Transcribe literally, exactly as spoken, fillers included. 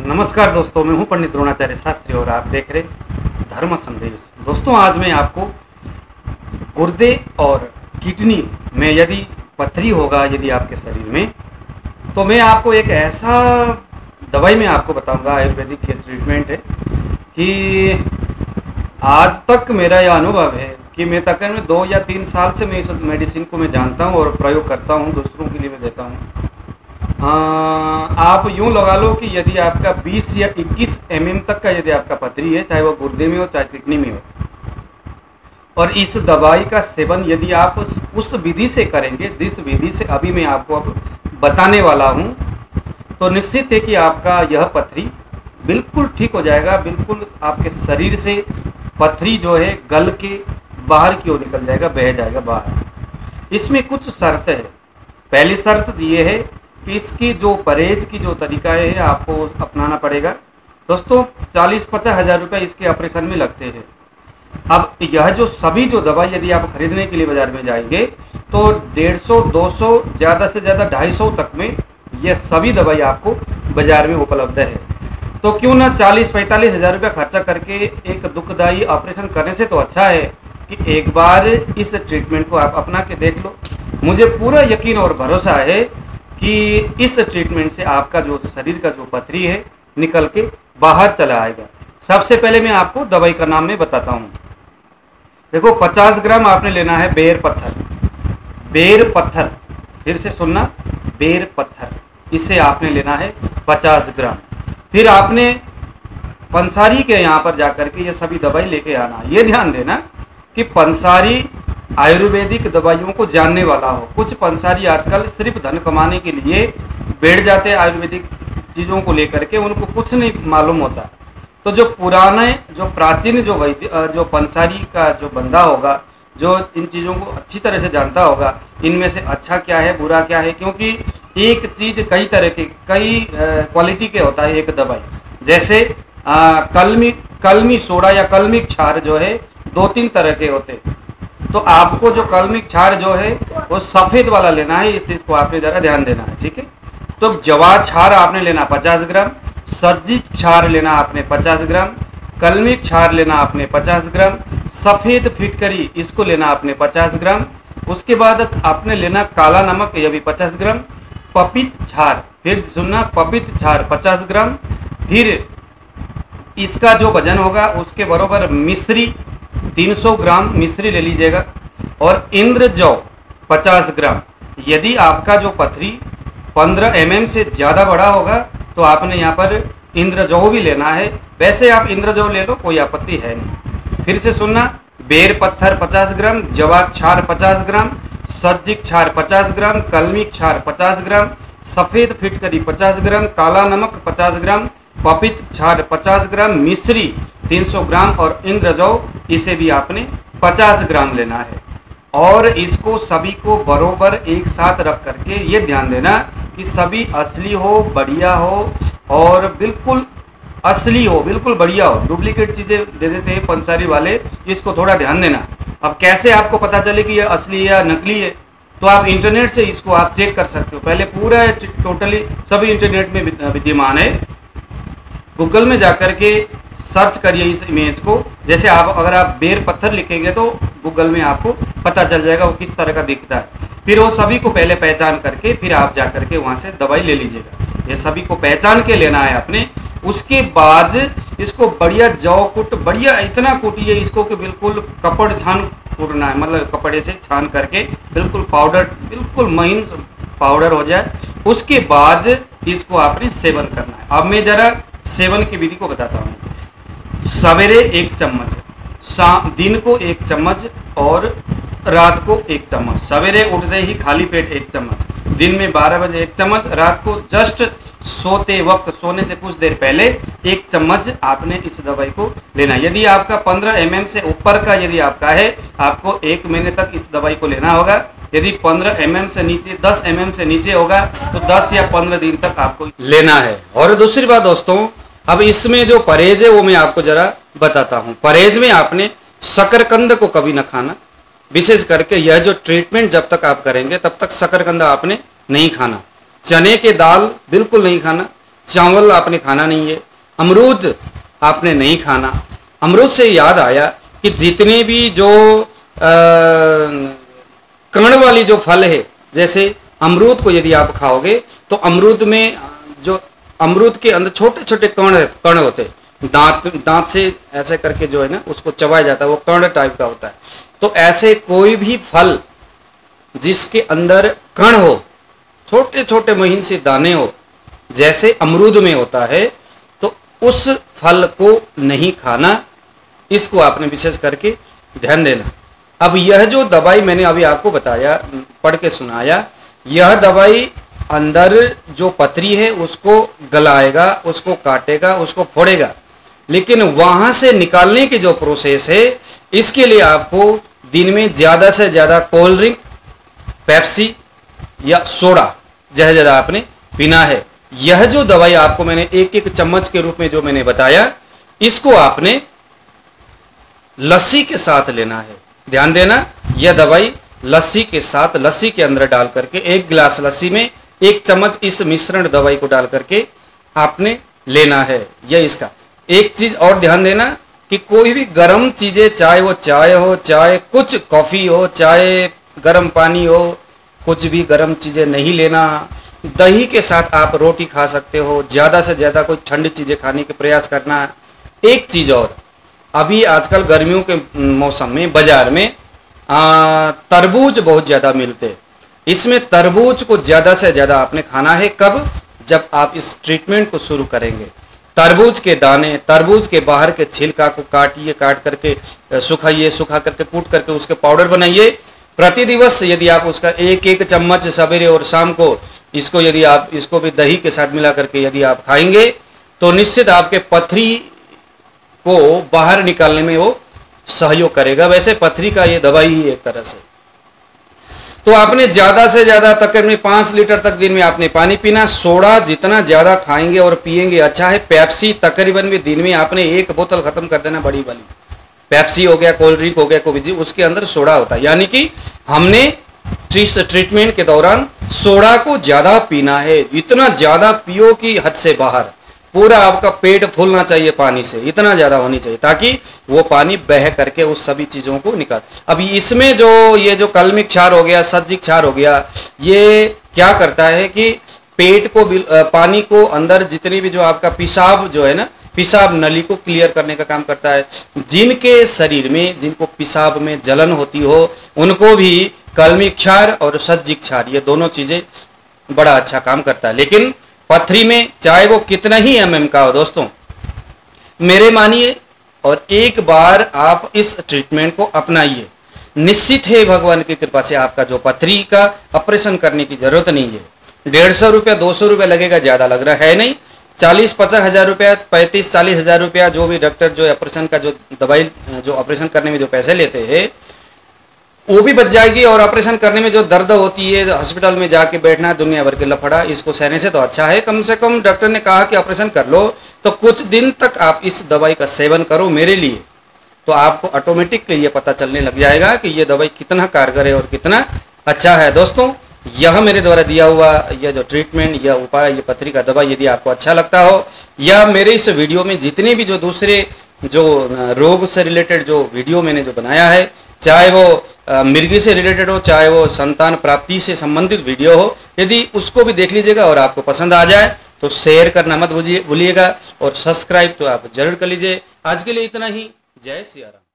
नमस्कार दोस्तों, मैं हूं पंडित द्रोणाचार्य शास्त्री और आप देख रहे धर्म संदेश। दोस्तों, आज मैं आपको गुर्दे और किडनी में यदि पथरी होगा यदि आपके शरीर में, तो मैं आपको एक ऐसा दवाई में आपको बताऊंगा, आयुर्वेदिक ये ट्रीटमेंट है कि आज तक मेरा यह अनुभव है कि मैं तकरीबन दो या तीन साल से मैं इस मेडिसिन को मैं जानता हूँ और प्रयोग करता हूँ, दूसरों के लिए मैं देता हूँ। आ, आप यूँ लगा लो कि यदि आपका बीस या इक्कीस एम एम तक का यदि आपका पथरी है, चाहे वो गुर्दे में हो चाहे किडनी में हो, और इस दवाई का सेवन यदि आप उस, उस विधि से करेंगे जिस विधि से अभी मैं आपको अब बताने वाला हूँ, तो निश्चित है कि आपका यह पथरी बिल्कुल ठीक हो जाएगा। बिल्कुल आपके शरीर से पथरी जो है गल के बाहर की ओर निकल जाएगा, बह जाएगा बाहर। इसमें कुछ शर्त है। पहली शर्त ये है कि इसकी जो परहेज की जो तरीका है आपको अपनाना पड़ेगा। दोस्तों, चालीस पचास हज़ार रुपये इसके ऑपरेशन में लगते हैं। अब यह जो सभी जो दवाई यदि आप खरीदने के लिए बाजार में जाएंगे तो डेढ़ सौ दो सौ ज़्यादा से ज़्यादा ढाई सौ तक में यह सभी दवाई आपको बाजार में उपलब्ध है। तो क्यों ना चालीस पैंतालीस हज़ार रुपये खर्चा करके एक दुखदायी ऑपरेशन करने से तो अच्छा है कि एक बार इस ट्रीटमेंट को आप अपना के देख लो। मुझे पूरा यकीन और भरोसा है कि इस ट्रीटमेंट से आपका जो शरीर का जो पथरी है निकल के बाहर चला आएगा। सबसे पहले मैं आपको दवाई का नाम मैं बताता हूँ। देखो, पचास ग्राम आपने लेना है बेर पत्थर। बेर पत्थर, फिर से सुनना, बेर पत्थर, इसे आपने लेना है पचास ग्राम। फिर आपने पंसारी के यहाँ पर जाकर के ये सभी दवाई लेके आना। ये ध्यान देना कि पंसारी आयुर्वेदिक दवाइयों को जानने वाला हो। कुछ पंसारी आजकल सिर्फ धन कमाने के लिए बैठ जाते हैं आयुर्वेदिक चीज़ों को लेकर के, उनको कुछ नहीं मालूम होता। तो जो पुराने जो प्राचीन जो वैद्य जो पंसारी का जो बंदा होगा, जो इन चीज़ों को अच्छी तरह से जानता होगा, इनमें से अच्छा क्या है बुरा क्या है, क्योंकि एक चीज़ कई तरह की कई क्वालिटी के होता है एक दवाई। जैसे आ, कलमी कलमी सोडा या कलमी क्षार जो है दो तीन तरह के होते हैं। तो आपको जो कलमी क्षार जो है वो सफ़ेद वाला लेना है, इस चीज़ को आपने ज़रा ध्यान देना है, ठीक है। तो जवा क्षार आपने लेना पचास ग्राम, सज्जी क्षार लेना आपने पचास ग्राम, कलमी क्षार लेना आपने पचास ग्राम, सफ़ेद फिटकरी इसको लेना आपने पचास ग्राम। उसके बाद आपने लेना काला नमक, यह भी पचास ग्राम, पपित क्षार, फिर सुनना, पपित क्षार पचास ग्राम। फिर इसका जो वजन होगा उसके बराबर मिश्री तीन सौ ग्राम मिश्री ले लीजिएगा, और इंद्र जौ पचास ग्राम। यदि आपका जो पथरी पंद्रह एम एम से ज़्यादा बड़ा होगा तो आपने यहाँ पर इंद्र जौ भी लेना है। वैसे आप इंद्र जौ ले लो, कोई आपत्ति है नहीं। फिर से सुनना, बेर पत्थर पचास ग्राम, जवा क्षार पचास ग्राम, सज्जी क्षार पचास ग्राम, कलमी क्षार पचास ग्राम, सफ़ेद फिटकरी पचास ग्राम, काला नमक पचास ग्राम, पपित क्षार पचास ग्राम, मिश्री तीन सौ ग्राम और इंद्र जौ इसे भी आपने पचास ग्राम लेना है। और इसको सभी को बरोबर एक साथ रख करके ये ध्यान देना कि सभी असली हो, बढ़िया हो, और बिल्कुल असली हो, बिल्कुल बढ़िया हो। डुप्लीकेट चीज़ें दे देते हैं पंसारी वाले, इसको थोड़ा ध्यान देना। अब कैसे आपको पता चले कि ये असली है या नकली है, तो आप इंटरनेट से इसको आप चेक कर सकते हो। पहले पूरा टोटली सभी इंटरनेट में विद्यमान है। गूगल में जाकर के सर्च करिए इस इमेज को। जैसे आप अगर आप बेर पत्थर लिखेंगे तो गूगल में आपको पता चल जाएगा वो किस तरह का दिखता है। फिर वो सभी को पहले पहचान करके फिर आप जा कर के वहाँ से दवाई ले लीजिएगा। ये सभी को पहचान के लेना है आपने। उसके बाद इसको बढ़िया जौ कुट, बढ़िया इतना कूटिए इसको कि बिल्कुल कपड़ छान कूटना है, मतलब कपड़े से छान करके बिल्कुल पाउडर, बिल्कुल महीन पाउडर हो जाए। उसके बाद इसको आपने सेवन करना है। अब मैं ज़रा सेवन की विधि को बताता हूँ। सवेरे एक चम्मच, शाम दिन को एक चम्मच और रात को एक चम्मच। सवेरे उठते ही खाली पेट एक चम्मच, दिन में बारह बजे एक चम्मच, रात को जस्ट सोते वक्त, सोने से कुछ देर पहले एक चम्मच आपने इस दवाई को लेना। यदि आपका पंद्रह एम एम से ऊपर का यदि आपका है, आपको एक महीने तक इस दवाई को लेना होगा। यदि पंद्रह एम एम से नीचे, दस एम एम से नीचे होगा तो दस या पंद्रह दिन तक आपको लेना है। और दूसरी बात दोस्तों, अब इसमें जो परहेज है वो मैं आपको जरा बताता हूँ। परहेज में आपने शकरकंद को कभी न खाना, विशेष करके यह जो ट्रीटमेंट जब तक आप करेंगे तब तक शकरकंद आपने नहीं खाना। चने के दाल बिल्कुल नहीं खाना, चावल आपने खाना नहीं है, अमरूद आपने नहीं खाना। अमरूद से याद आया कि जितने भी जो कण वाली जो फल है, जैसे अमरूद को यदि आप खाओगे तो अमरूद में जो अमरूद के अंदर छोटे छोटे कण कण होते, दांत दांत से ऐसे करके जो है ना उसको चबाया जाता है, वो कण टाइप का होता है। तो ऐसे कोई भी फल जिसके अंदर कण हो, छोटे छोटे महीन से दाने हो, जैसे अमरूद में होता है, तो उस फल को नहीं खाना। इसको आपने विशेष करके ध्यान देना। अब यह जो दवाई मैंने अभी आपको बताया, पढ़ के सुनाया, यह दवाई अंदर जो पथरी है उसको गलाएगा, उसको काटेगा, उसको फोड़ेगा, लेकिन वहां से निकालने की जो प्रोसेस है, इसके लिए आपको दिन में ज़्यादा से ज़्यादा कोल्ड ड्रिंक, पेप्सी या सोडा ज़्यादा ज़्यादा आपने पीना है। यह जो दवाई आपको मैंने एक एक चम्मच के रूप में जो मैंने बताया, इसको आपने लस्सी के साथ लेना है। ध्यान देना, यह दवाई लस्सी के साथ, लस्सी के अंदर डाल करके, एक गिलास लस्सी में एक चम्मच इस मिश्रण दवाई को डाल करके आपने लेना है। यह इसका एक चीज और ध्यान देना कि कोई भी गर्म चीजें, चाहे वो चाय हो, चाहे कुछ कॉफी हो, चाहे गर्म पानी हो, कुछ भी गर्म चीजें नहीं लेना। दही के साथ आप रोटी खा सकते हो, ज्यादा से ज्यादा कोई ठंडी चीजें खाने के प्रयास करना। एक चीज और, अभी आजकल गर्मियों के मौसम में बाजार में तरबूज बहुत ज़्यादा मिलते, इसमें तरबूज को ज़्यादा से ज़्यादा आपने खाना है। कब? जब आप इस ट्रीटमेंट को शुरू करेंगे। तरबूज के दाने, तरबूज के बाहर के छिलका को काटिए, काट करके सुखाइए, सुखा करके कूट करके उसके पाउडर बनाइए। प्रतिदिवस यदि आप उसका एक एक चम्मच सवेरे और शाम को, इसको यदि आप इसको भी दही के साथ मिला करके यदि आप खाएंगे, तो निश्चित आपके पथरी को बाहर निकालने में वो सहयोग करेगा। वैसे पथरी का ये दवाई ही एक तरह से। तो आपने ज़्यादा से ज़्यादा तकरीबन पाँच लीटर तक दिन में आपने पानी पीना। सोडा जितना ज़्यादा खाएंगे और पिएंगे अच्छा है। पेप्सी तकरीबन भी दिन में आपने एक बोतल ख़त्म कर देना, बड़ी वाली पेप्सी हो गया, कोल्ड ड्रिंक हो गया, कोई भी, उसके अंदर सोडा होता है। यानी कि हमने ट्रीटमेंट के दौरान सोडा को ज़्यादा पीना है। इतना ज़्यादा पियो कि हद से बाहर, पूरा आपका पेट फूलना चाहिए पानी से, इतना ज़्यादा होनी चाहिए ताकि वो पानी बह करके उस सभी चीज़ों को निकाल। अभी इसमें जो ये जो कलमिक क्षार हो गया, सज्जिक क्षार हो गया, ये क्या करता है कि पेट को, पानी को अंदर जितनी भी जो आपका पेशाब जो है ना, पेशाब नली को क्लियर करने का काम करता है। जिनके शरीर में, जिनको पेशाब में जलन होती हो, उनको भी कलमिक क्षार और सज्जिक क्षार, ये दोनों चीज़ें बड़ा अच्छा काम करता है। लेकिन पथरी में चाहे वो कितना ही एम एम का हो दोस्तों, मेरे मानिए और एक बार आप इस ट्रीटमेंट को अपनाइए, निश्चित है भगवान की कृपा से आपका जो पथरी का ऑपरेशन करने की जरूरत नहीं है। डेढ़ सौ रुपया दो सौ रुपया लगेगा, ज़्यादा लग रहा है नहीं। चालीस पचास हज़ार रुपया, पैंतीस चालीस हज़ार रुपया जो भी डॉक्टर जो ऑपरेशन का जो दवाई जो ऑपरेशन करने में जो पैसे लेते हैं वो भी बच जाएगी। और ऑपरेशन करने में जो दर्द होती है, हॉस्पिटल में जाके बैठना, दुनिया भर के लफड़ा, इसको सहने से तो अच्छा है कम से कम डॉक्टर ने कहा कि ऑपरेशन कर लो तो कुछ दिन तक आप इस दवाई का सेवन करो मेरे लिए, तो आपको ऑटोमेटिकली ये पता चलने लग जाएगा कि ये दवाई कितना कारगर है और कितना अच्छा है। दोस्तों, यह मेरे द्वारा दिया हुआ यह जो ट्रीटमेंट, यह उपाय, ये पथरी का दवाई यदि आपको अच्छा लगता हो, या मेरे इस वीडियो में जितने भी जो दूसरे जो रोग से रिलेटेड जो वीडियो मैंने जो बनाया है, चाहे वो मिर्गी से रिलेटेड हो, चाहे वो संतान प्राप्ति से संबंधित वीडियो हो, यदि उसको भी देख लीजिएगा और आपको पसंद आ जाए तो शेयर करना मत भूलिएगा और सब्सक्राइब तो आप जरूर कर लीजिए। आज के लिए इतना ही। जय सिया राम।